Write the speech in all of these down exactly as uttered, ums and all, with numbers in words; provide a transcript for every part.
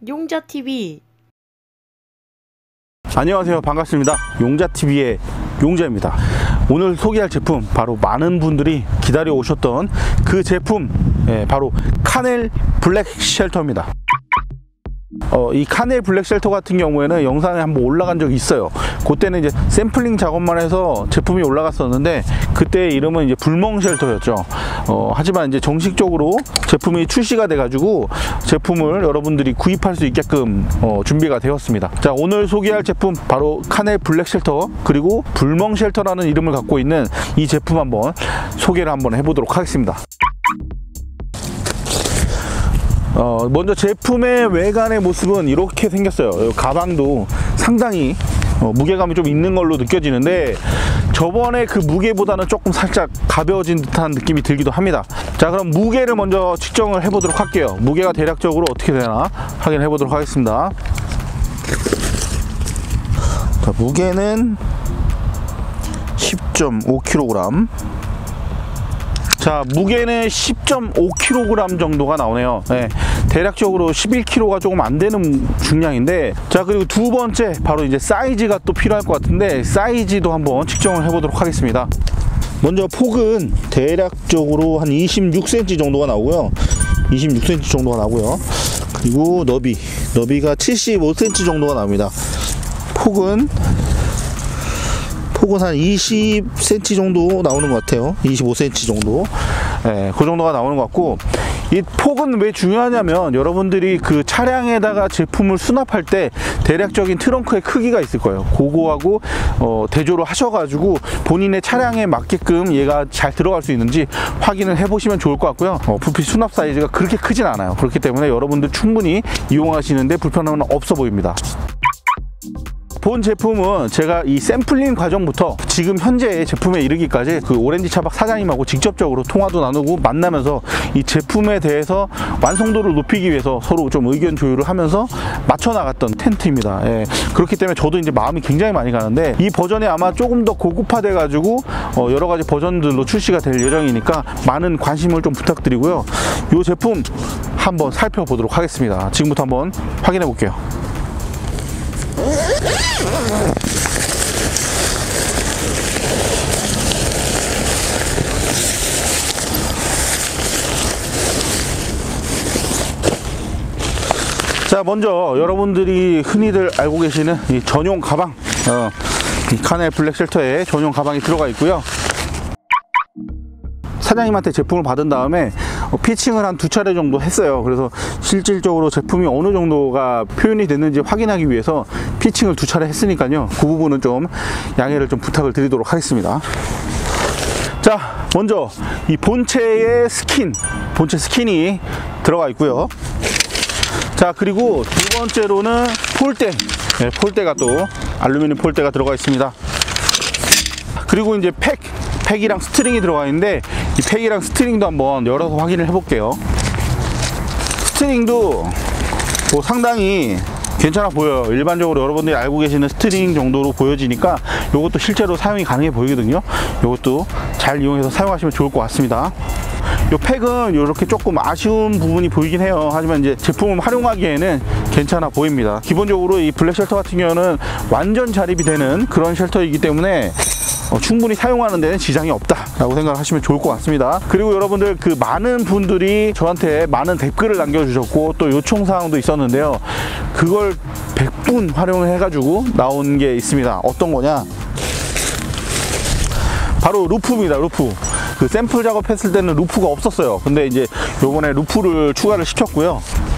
용자티비. 안녕하세요, 반갑습니다. 용자티비의 용자입니다. 오늘 소개할 제품, 바로 많은 분들이 기다려 오셨던 그 제품, 예, 바로 카넬 블랙 쉘터입니다. 어, 이 카넬 블랙 쉘터 같은 경우에는 영상에 한번 올라간 적이 있어요. 그때는 이제 샘플링 작업만 해서 제품이 올라갔었는데, 그때 이름은 이제 불멍 쉘터였죠. 어, 하지만 이제 정식적으로 제품이 출시가 돼 가지고 제품을 여러분들이 구입할 수 있게끔 어, 준비가 되었습니다. 자, 오늘 소개할 제품 바로 카넬 블랙 쉘터, 그리고 불멍 쉘터라는 이름을 갖고 있는 이 제품 한번 소개를 한번 해보도록 하겠습니다. 어, 먼저 제품의 외관의 모습은 이렇게 생겼어요. 가방도 상당히 어, 무게감이 좀 있는 걸로 느껴지는데, 저번에 그 무게보다는 조금 살짝 가벼워진 듯한 느낌이 들기도 합니다. 자, 그럼 무게를 먼저 측정을 해 보도록 할게요. 무게가 대략적으로 어떻게 되나 확인해 보도록 하겠습니다. 자, 무게는 십 점 오 킬로그램. 자, 무게는 십 점 오 킬로그램 정도가 나오네요. 네, 대략적으로 십일 킬로그램가 조금 안 되는 중량인데, 자, 그리고 두 번째, 바로 이제 사이즈가 또 필요할 것 같은데, 사이즈도 한번 측정을 해보도록 하겠습니다. 먼저 폭은 대략적으로 한 이십육 센티미터 정도가 나오고요. 이십육 센티미터 정도가 나오고요. 그리고 너비, 너비가 칠십오 센티미터 정도가 나옵니다. 폭은 폭은 한 이십 센티미터 정도 나오는 것 같아요. 이십오 센티미터 정도. 예, 그 정도가 나오는 것 같고, 이 폭은 왜 중요하냐면, 여러분들이 그 차량에다가 제품을 수납할 때 대략적인 트렁크의 크기가 있을 거예요. 그거하고 어, 대조를 하셔가지고 본인의 차량에 맞게끔 얘가 잘 들어갈 수 있는지 확인을 해보시면 좋을 것 같고요. 어, 부피 수납 사이즈가 그렇게 크진 않아요. 그렇기 때문에 여러분들 충분히 이용하시는데 불편함은 없어 보입니다. 본 제품은 제가 이 샘플링 과정부터 지금 현재 제품에 이르기까지 그 오렌지 차박 사장님하고 직접적으로 통화도 나누고 만나면서 이 제품에 대해서 완성도를 높이기 위해서 서로 좀 의견 조율을 하면서 맞춰 나갔던 텐트입니다. 예, 그렇기 때문에 저도 이제 마음이 굉장히 많이 가는데, 이 버전이 아마 조금 더 고급화돼 가지고 어, 여러 가지 버전들로 출시가 될 예정이니까 많은 관심을 좀 부탁드리고요. 이 제품 한번 살펴보도록 하겠습니다. 지금부터 한번 확인해 볼게요. 자, 먼저 여러분들이 흔히들 알고 계시는 이 전용 가방, 어, 이 카넬 블랙 쉘터에 전용 가방이 들어가 있고요. 사장님한테 제품을 받은 다음에 피칭을 한 두 차례 정도 했어요. 그래서 실질적으로 제품이 어느 정도가 표현이 됐는지 확인하기 위해서 피칭을 두 차례 했으니까요, 그 부분은 좀 양해를 좀 부탁을 드리도록 하겠습니다. 자, 먼저 이 본체의 스킨, 본체 스킨이 들어가 있고요. 자, 그리고 두 번째로는 폴대, 네, 폴대가 또 알루미늄 폴대가 들어가 있습니다. 그리고 이제 팩, 팩이랑 스트링이 들어가 있는데, 이 팩이랑 스트링도 한번 열어서 확인을 해볼게요. 스트링도 뭐 상당히 괜찮아 보여요. 일반적으로 여러분들이 알고 계시는 스트링 정도로 보여지니까 이것도 실제로 사용이 가능해 보이거든요. 이것도 잘 이용해서 사용하시면 좋을 것 같습니다. 이 팩은 이렇게 조금 아쉬운 부분이 보이긴 해요. 하지만 이제 제품을 활용하기에는 괜찮아 보입니다. 기본적으로 이 블랙 쉘터 같은 경우는 완전 자립이 되는 그런 쉘터이기 때문에 어, 충분히 사용하는 데는 지장이 없다 라고 생각하시면 좋을 것 같습니다. 그리고 여러분들, 그 많은 분들이 저한테 많은 댓글을 남겨주셨고 또 요청사항도 있었는데요, 그걸 백 분 활용을 해가지고 나온 게 있습니다. 어떤 거냐, 바로 루프입니다. 루프. 그 샘플 작업했을 때는 루프가 없었어요. 근데 이제 요번에 루프를 추가를 시켰고요.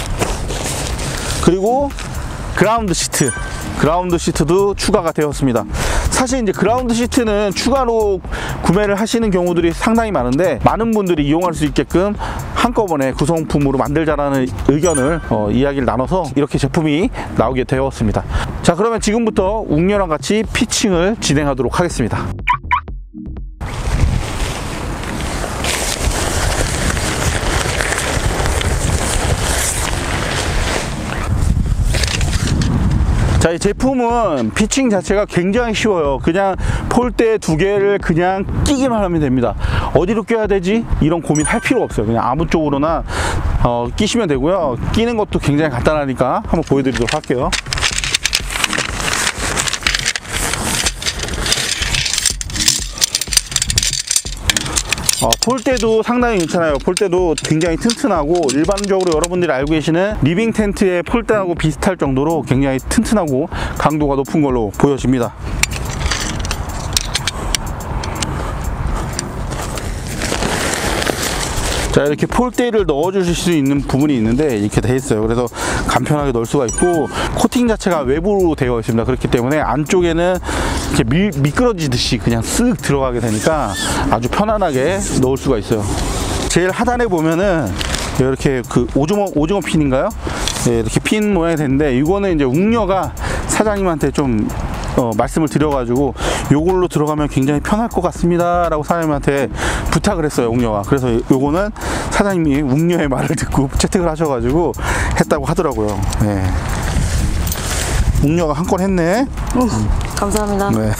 그리고 그라운드 시트, 그라운드 시트도 추가가 되었습니다. 사실 이제 그라운드 시트는 추가로 구매를 하시는 경우들이 상당히 많은데, 많은 분들이 이용할 수 있게끔 한꺼번에 구성품으로 만들자라는 의견을 어, 이야기를 나눠서 이렇게 제품이 나오게 되었습니다. 자, 그러면 지금부터 웅녀랑 같이 피칭을 진행하도록 하겠습니다. 자, 이 제품은 피칭 자체가 굉장히 쉬워요. 그냥 폴대 두 개를 그냥 끼기만 하면 됩니다. 어디로 껴야 되지? 이런 고민 할 필요 없어요. 그냥 아무 쪽으로나 어, 끼시면 되고요. 끼는 것도 굉장히 간단하니까 한번 보여드리도록 할게요. 어, 폴대도 상당히 괜찮아요. 폴대도 굉장히 튼튼하고 일반적으로 여러분들이 알고 계시는 리빙 텐트의 폴대하고 비슷할 정도로 굉장히 튼튼하고 강도가 높은 걸로 보여집니다. 자, 이렇게 폴대를 넣어 주실 수 있는 부분이 있는데 이렇게 돼 있어요. 그래서 간편하게 넣을 수가 있고, 코팅 자체가 외부로 되어 있습니다. 그렇기 때문에 안쪽에는 이렇게 미, 미끄러지듯이 그냥 쓱 들어가게 되니까 아주 편안하게 넣을 수가 있어요. 제일 하단에 보면은 이렇게 그 오징어, 오징어 핀인가요? 네, 이렇게 핀 모양이 되는데, 이거는 이제 웅녀가 사장님한테 좀 어, 말씀을 드려가지고 요걸로 들어가면 굉장히 편할 것 같습니다 라고 사장님한테 부탁을 했어요, 웅녀가. 그래서 요거는 사장님이 웅녀의 말을 듣고 채택을 하셔가지고 했다고 하더라고요. 네. 웅녀가 한 건 했네. 음, 감사합니다. 네.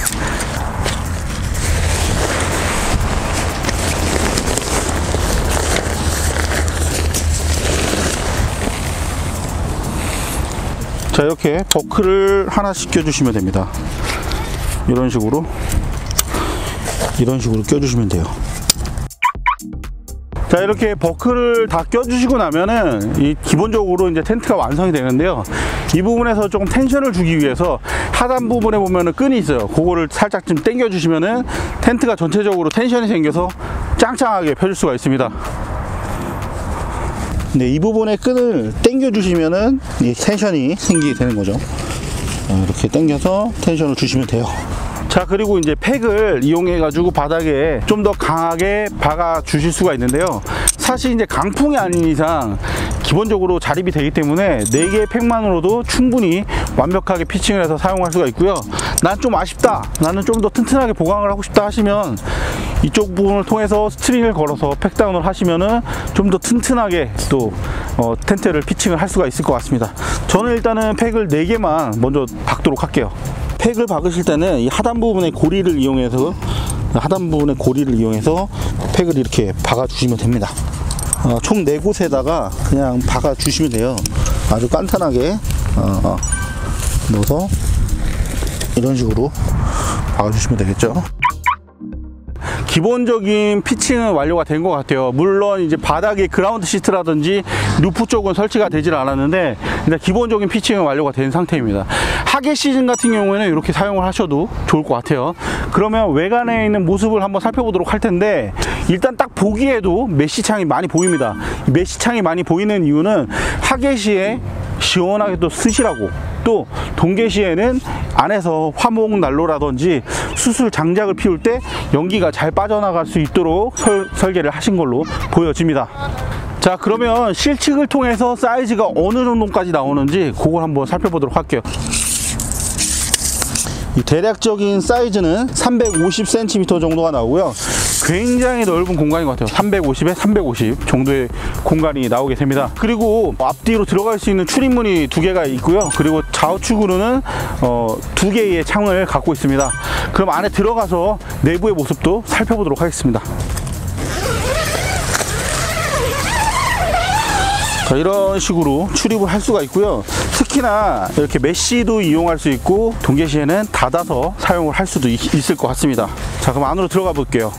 자, 이렇게 버클을 하나씩 껴주시면 됩니다. 이런 식으로 이런 식으로 껴주시면 돼요. 자, 이렇게 버클을 다 껴주시고 나면은 이 기본적으로 이제 텐트가 완성이 되는데요. 이 부분에서 조금 텐션을 주기 위해서 하단 부분에 보면은 끈이 있어요. 그거를 살짝 좀 당겨 주시면은 텐트가 전체적으로 텐션이 생겨서 짱짱하게 펴줄 수가 있습니다. 네, 이 부분에 끈을 당겨 주시면은 이 텐션이 생기게 되는 거죠. 이렇게 당겨서 텐션을 주시면 돼요. 자, 그리고 이제 팩을 이용해 가지고 바닥에 좀 더 강하게 박아 주실 수가 있는데요. 사실 이제 강풍이 아닌 이상 기본적으로 자립이 되기 때문에 네 개의 팩만으로도 충분히 완벽하게 피칭을 해서 사용할 수가 있고요. 난 좀 아쉽다, 나는 좀 더 튼튼하게 보강을 하고 싶다 하시면 이쪽 부분을 통해서 스트링을 걸어서 팩다운을 하시면은 좀 더 튼튼하게 또 어, 텐트를 피칭을 할 수가 있을 것 같습니다. 저는 일단은 팩을 네 개만 먼저 박도록 할게요. 팩을 박으실 때는 이 하단 부분의 고리를 이용해서 하단 부분의 고리를 이용해서 팩을 이렇게 박아 주시면 됩니다. 어, 총 네 곳에다가 그냥 박아 주시면 돼요. 아주 간단하게 어, 어, 넣어서 이런 식으로 박아 주시면 되겠죠. 기본적인 피칭은 완료가 된 것 같아요. 물론 이제 바닥에 그라운드 시트라든지 루프 쪽은 설치가 되질 않았는데 일단 기본적인 피칭은 완료가 된 상태입니다. 하계 시즌 같은 경우에는 이렇게 사용을 하셔도 좋을 것 같아요. 그러면 외관에 있는 모습을 한번 살펴보도록 할 텐데, 일단 딱 보기에도 메쉬창이 많이 보입니다. 메쉬창이 많이 보이는 이유는 하계 시에 시원하게 또 쓰시라고, 또 동계 시에는 안에서 화목 난로라든지 수술 장작을 피울 때 연기가 잘 빠져나갈 수 있도록 설, 설계를 하신 걸로 보여집니다. 자, 그러면 실측을 통해서 사이즈가 어느 정도까지 나오는지 그걸 한번 살펴보도록 할게요. 이 대략적인 사이즈는 삼백오십 센티미터 정도가 나오고요. 굉장히 넓은 공간인 것 같아요. 삼백오십에 삼백오십 정도의 공간이 나오게 됩니다. 그리고 앞뒤로 들어갈 수 있는 출입문이 두 개가 있고요. 그리고 좌우측으로는 어, 두 개의 창을 갖고 있습니다. 그럼 안에 들어가서 내부의 모습도 살펴보도록 하겠습니다. 자, 이런 식으로 출입을 할 수가 있고요. 특히나 이렇게 메쉬도 이용할 수 있고 동계 시에는 닫아서 사용을 할 수도 있, 있을 것 같습니다. 자, 그럼 안으로 들어가 볼게요.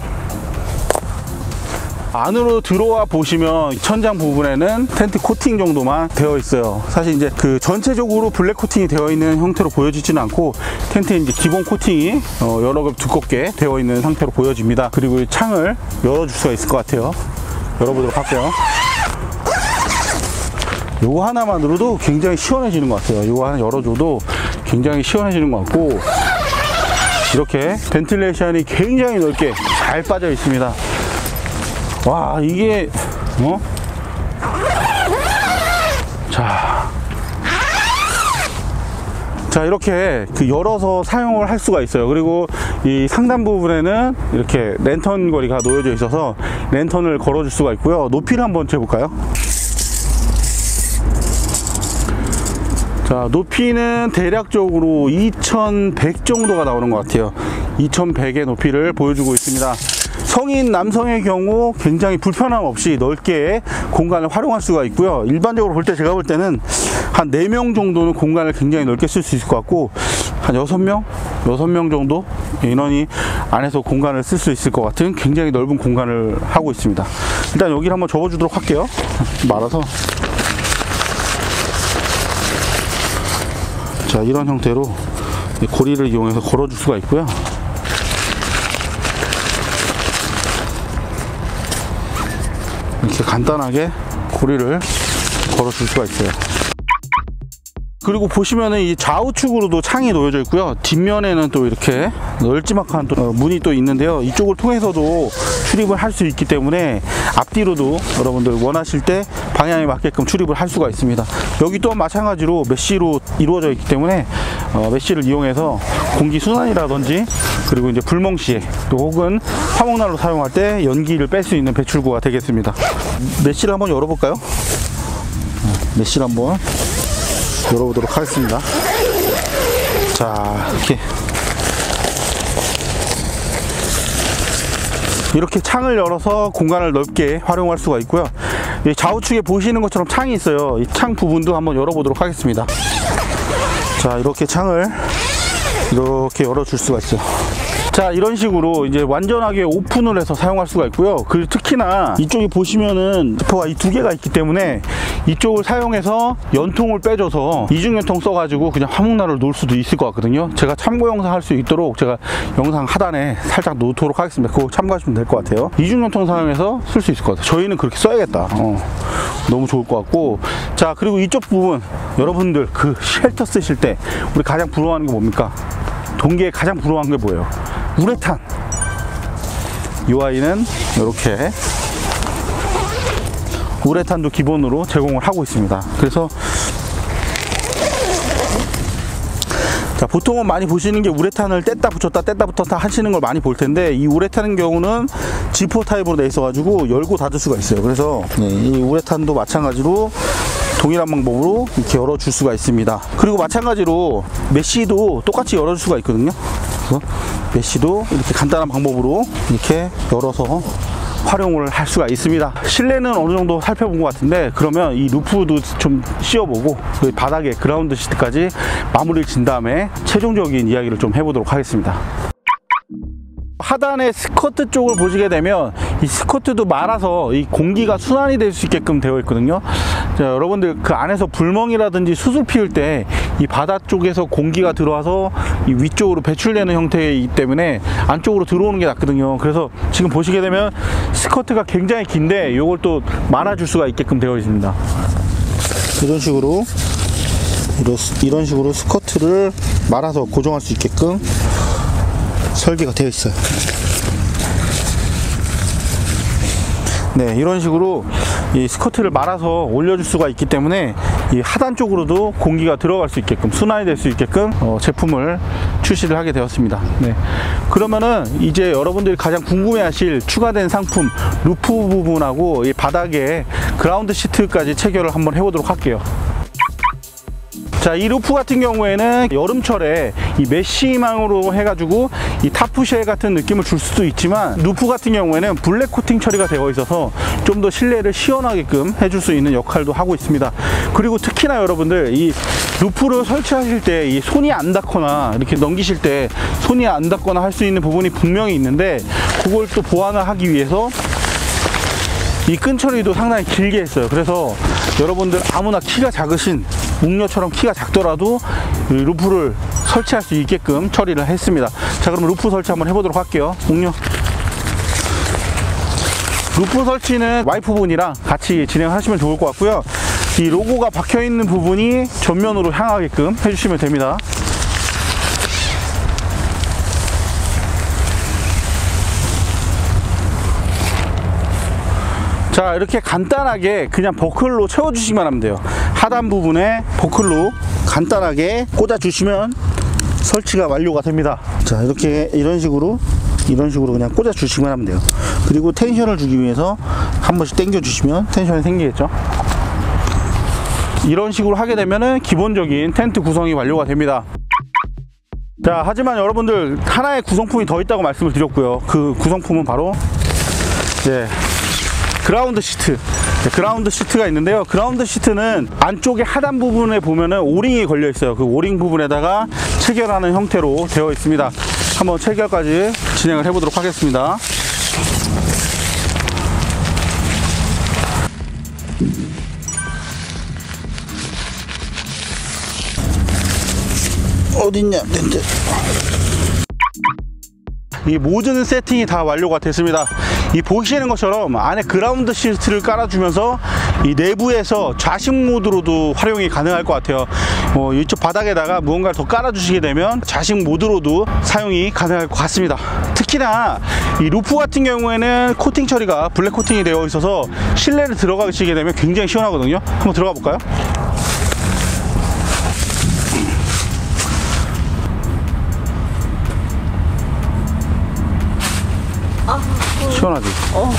안으로 들어와 보시면 천장 부분에는 텐트 코팅 정도만 되어 있어요. 사실 이제 그 전체적으로 블랙 코팅이 되어 있는 형태로 보여지지는 않고 텐트에 이제 기본 코팅이 어 여러 겹 두껍게 되어 있는 상태로 보여집니다. 그리고 이 창을 열어줄 수가 있을 것 같아요. 열어보도록 할게요. 요거 하나만으로도 굉장히 시원해지는 것 같아요. 요거 하나 열어줘도 굉장히 시원해지는 것 같고, 이렇게 벤틸레이션이 굉장히 넓게 잘 빠져 있습니다. 와, 이게 어? 자, 자 이렇게 그 열어서 사용을 할 수가 있어요. 그리고 이 상단 부분에는 이렇게 랜턴 거리가 놓여져 있어서 랜턴을 걸어줄 수가 있고요. 높이를 한번 재볼까요? 자, 높이는 대략적으로 이천백 정도가 나오는 것 같아요. 이천백의 높이를 보여주고 있습니다. 성인 남성의 경우 굉장히 불편함 없이 넓게 공간을 활용할 수가 있고요. 일반적으로 볼 때 제가 볼 때는 한 네 명 정도는 공간을 굉장히 넓게 쓸 수 있을 것 같고, 한 여섯 명? 여섯 명 정도 인원이 안에서 공간을 쓸 수 있을 것 같은 굉장히 넓은 공간을 하고 있습니다. 일단 여기를 한번 접어주도록 할게요. 말아서. 자, 이런 형태로 고리를 이용해서 걸어줄 수가 있고요. 이렇게 간단하게 고리를 걸어줄 수가 있어요. 그리고 보시면은 이 좌우측으로도 창이 놓여져 있고요. 뒷면에는 또 이렇게 널찍막한 또 문이 또 있는데요. 이쪽을 통해서도 출입을 할 수 있기 때문에 앞뒤로도 여러분들 원하실 때 방향에 맞게끔 출입을 할 수가 있습니다. 여기 또한 마찬가지로 메쉬로 이루어져 있기 때문에 어, 메쉬를 이용해서 공기 순환이라든지, 그리고 이제 불멍 시에 또 혹은 화목난로 사용할 때 연기를 뺄 수 있는 배출구가 되겠습니다. 메쉬를 한번 열어볼까요? 메쉬를 한번 열어보도록 하겠습니다. 자, 이렇게 이렇게 창을 열어서 공간을 넓게 활용할 수가 있고요. 좌우측에 보시는 것처럼 창이 있어요. 이 창 부분도 한번 열어보도록 하겠습니다. 자, 이렇게 창을 이렇게 열어줄 수가 있어요. 자, 이런 식으로 이제 완전하게 오픈을 해서 사용할 수가 있고요. 그리고 특히나 이쪽에 보시면은 지퍼가 이 두 개가 있기 때문에 이쪽을 사용해서 연통을 빼줘서 이중연통 써가지고 그냥 화목난로를 놓을 수도 있을 것 같거든요. 제가 참고 영상 할 수 있도록 제가 영상 하단에 살짝 놓도록 하겠습니다. 그거 참고하시면 될 것 같아요. 이중연통 사용해서 쓸 수 있을 것 같아요. 저희는 그렇게 써야겠다. 어, 너무 좋을 것 같고. 자, 그리고 이쪽 부분 여러분들 그 쉘터 쓰실 때 우리 가장 부러워하는 게 뭡니까? 동계에 가장 부러워하는 게 뭐예요? 우레탄. 이 아이는 이렇게 우레탄도 기본으로 제공을 하고 있습니다. 그래서 자, 보통은 많이 보시는 게 우레탄을 뗐다 붙였다 뗐다 붙였다 하시는 걸 많이 볼 텐데, 이 우레탄 경우는 지포 타입으로 되어 있어 가지고 열고 닫을 수가 있어요. 그래서 네, 이 우레탄도 마찬가지로 동일한 방법으로 이렇게 열어줄 수가 있습니다. 그리고 마찬가지로 메쉬도 똑같이 열어줄 수가 있거든요. 그래서 메쉬도 이렇게 간단한 방법으로 이렇게 열어서 활용을 할 수가 있습니다. 실내는 어느 정도 살펴본 것 같은데, 그러면 이 루프도 좀 씌워보고 그 바닥에 그라운드 시트까지 마무리를 진 다음에 최종적인 이야기를 좀 해보도록 하겠습니다. 하단의 스커트 쪽을 보시게 되면 이 스커트도 말아서 이 공기가 순환이 될 수 있게끔 되어 있거든요. 자, 여러분들 그 안에서 불멍이라든지 수술 피울 때 이 바닥 쪽에서 공기가 들어와서 이 위쪽으로 배출되는 형태이기 때문에 안쪽으로 들어오는 게 낫거든요. 그래서 지금 보시게 되면 스커트가 굉장히 긴데 이걸 또 말아줄 수가 있게끔 되어 있습니다. 이런 식으로 이런 식으로 스커트를 말아서 고정할 수 있게끔 설계가 되어 있어요. 네, 이런 식으로 이 스커트를 말아서 올려줄 수가 있기 때문에 이 하단 쪽으로도 공기가 들어갈 수 있게끔, 순환이 될 수 있게끔 어, 제품을 출시를 하게 되었습니다. 네, 그러면은 이제 여러분들이 가장 궁금해하실 추가된 상품 루프 부분하고 이 바닥에 그라운드 시트까지 체결을 한번 해보도록 할게요. 자, 이 루프 같은 경우에는 여름철에 이 메쉬망으로 해가지고 이 타프쉘 같은 느낌을 줄 수도 있지만, 루프 같은 경우에는 블랙 코팅 처리가 되어 있어서 좀 더 실내를 시원하게끔 해줄 수 있는 역할도 하고 있습니다. 그리고 특히나 여러분들 이 루프를 설치하실 때 이 손이 안 닿거나 이렇게 넘기실 때 손이 안 닿거나 할 수 있는 부분이 분명히 있는데, 그걸 또 보완을 하기 위해서 이 끈 처리도 상당히 길게 했어요. 그래서 여러분들 아무나 키가 작으신 묵녀처럼 키가 작더라도 이 루프를 설치할 수 있게끔 처리를 했습니다. 자, 그럼 루프 설치 한번 해보도록 할게요. 묵녀. 루프 설치는 와이프분이랑 같이 진행하시면 좋을 것 같고요. 이 로고가 박혀 있는 부분이 전면으로 향하게끔 해주시면 됩니다. 자, 이렇게 간단하게 그냥 버클로 채워주시기만 하면 돼요. 하단 부분에 버클로 간단하게 꽂아주시면 설치가 완료가 됩니다. 자, 이렇게 이런 식으로 이런 식으로 그냥 꽂아주시기만 하면 돼요. 그리고 텐션을 주기 위해서 한 번씩 당겨주시면 텐션이 생기겠죠. 이런 식으로 하게 되면은 기본적인 텐트 구성이 완료가 됩니다. 자, 하지만 여러분들 하나의 구성품이 더 있다고 말씀을 드렸고요. 그 구성품은 바로 이제 그라운드 시트, 그라운드 시트가 있는데요. 그라운드 시트는 안쪽에 하단 부분에 보면은 오링이 걸려 있어요. 그 오링 부분에다가 체결하는 형태로 되어 있습니다. 한번 체결까지 진행을 해보도록 하겠습니다. 어딨냐, 렌즈. 이 모든 세팅이 다 완료가 됐습니다. 이 보시는 것처럼 안에 그라운드 시트를 깔아주면서 이 내부에서 좌식 모드로도 활용이 가능할 것 같아요. 뭐 이쪽 바닥에다가 무언가를 더 깔아주시게 되면 좌식 모드로도 사용이 가능할 것 같습니다. 특히나 이 루프 같은 경우에는 코팅 처리가 블랙 코팅이 되어 있어서 실내를 들어가시게 되면 굉장히 시원하거든요. 한번 들어가 볼까요? 시원하지? 어.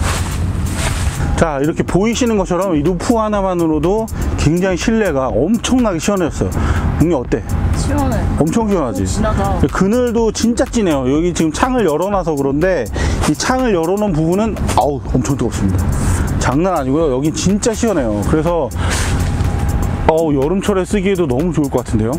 자, 이렇게 보이시는 것처럼 이 루프 하나만으로도 굉장히 실내가 엄청나게 시원해졌어요. 형님 어때? 시원해. 엄청 시원하지? 진하다. 그늘도 진짜 진해요. 여기 지금 창을 열어놔서 그런데 이 창을 열어놓은 부분은 아우 엄청 뜨겁습니다. 장난 아니고요. 여기 진짜 시원해요. 그래서 어우 여름철에 쓰기에도 너무 좋을 것 같은데요.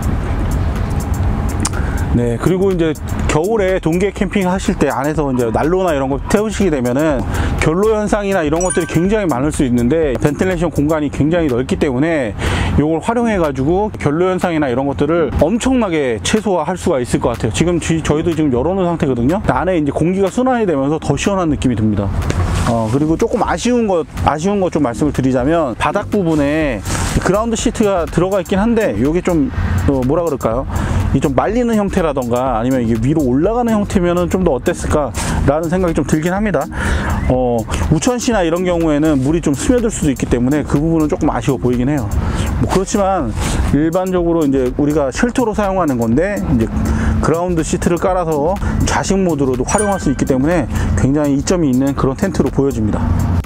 네, 그리고 이제 겨울에 동계 캠핑 하실 때 안에서 이제 난로나 이런 거 태우시게 되면은 결로 현상이나 이런 것들이 굉장히 많을 수 있는데 벤틸레이션 공간이 굉장히 넓기 때문에 이걸 활용해 가지고 결로 현상이나 이런 것들을 엄청나게 최소화할 수가 있을 것 같아요. 지금 지, 저희도 지금 열어놓은 상태거든요. 안에 이제 공기가 순환이 되면서 더 시원한 느낌이 듭니다. 어, 그리고 조금 아쉬운 것, 아쉬운 것 좀 말씀을 드리자면 바닥 부분에 그라운드 시트가 들어가 있긴 한데 이게 좀 어, 뭐라 그럴까요? 이 좀 말리는 형태라던가 아니면 이게 위로 올라가는 형태면은 좀 더 어땠을까 라는 생각이 좀 들긴 합니다. 어, 우천시나 이런 경우에는 물이 좀 스며들 수도 있기 때문에 그 부분은 조금 아쉬워 보이긴 해요. 뭐 그렇지만 일반적으로 이제 우리가 쉘터로 사용하는 건데 이제 그라운드 시트를 깔아서 좌식 모드로도 활용할 수 있기 때문에 굉장히 이점이 있는 그런 텐트로 보여집니다.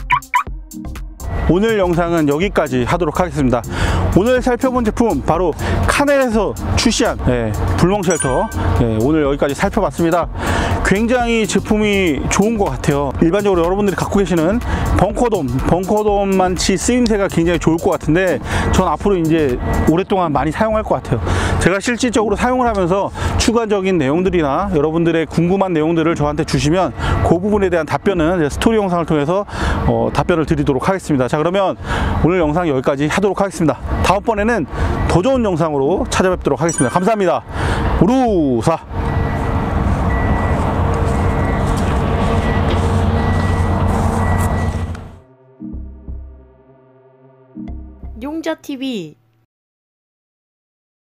오늘 영상은 여기까지 하도록 하겠습니다. 오늘 살펴본 제품 바로 카넬에서 출시한 예, 불멍 쉘터 예, 오늘 여기까지 살펴봤습니다. 굉장히 제품이 좋은 것 같아요. 일반적으로 여러분들이 갖고 계시는 벙커돔 벙커돔만치 쓰임새가 굉장히 좋을 것 같은데 전 앞으로 이제 오랫동안 많이 사용할 것 같아요. 제가 실질적으로 사용을 하면서 추가적인 내용들이나 여러분들의 궁금한 내용들을 저한테 주시면 그 부분에 대한 답변은 스토리 영상을 통해서 어, 답변을 드리도록 하겠습니다. 자, 그러면 오늘 영상 여기까지 하도록 하겠습니다. 다음번에는 더 좋은 영상으로 찾아뵙도록 하겠습니다. 감사합니다. 우루사. 용자티비